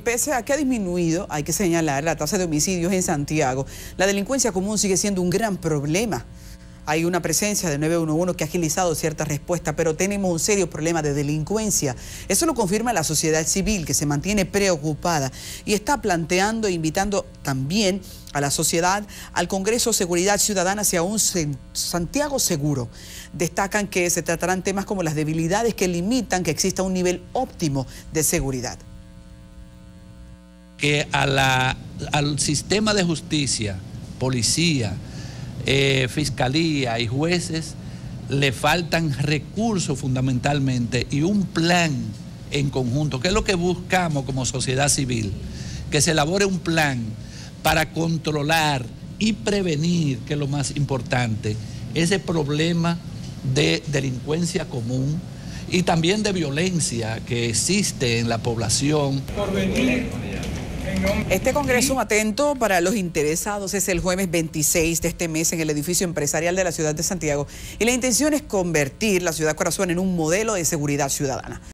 Pese a que ha disminuido, hay que señalar, la tasa de homicidios en Santiago, la delincuencia común sigue siendo un gran problema. Hay una presencia de 911 que ha agilizado cierta respuesta, pero tenemos un serio problema de delincuencia. Eso lo confirma la sociedad civil, que se mantiene preocupada y está planteando e invitando también a la sociedad al Congreso Seguridad Ciudadana hacia un Santiago seguro. Destacan que se tratarán temas como las debilidades que limitan que exista un nivel óptimo de seguridad. Que al sistema de justicia, policía, fiscalía y jueces le faltan recursos fundamentalmente y un plan en conjunto, que es lo que buscamos como sociedad civil, que se elabore un plan para controlar y prevenir, que es lo más importante, ese problema de delincuencia común y también de violencia que existe en la población. Este congreso atento para los interesados es el jueves 26 de este mes en el edificio empresarial de la ciudad de Santiago y la intención es convertir la ciudad corazón en un modelo de seguridad ciudadana.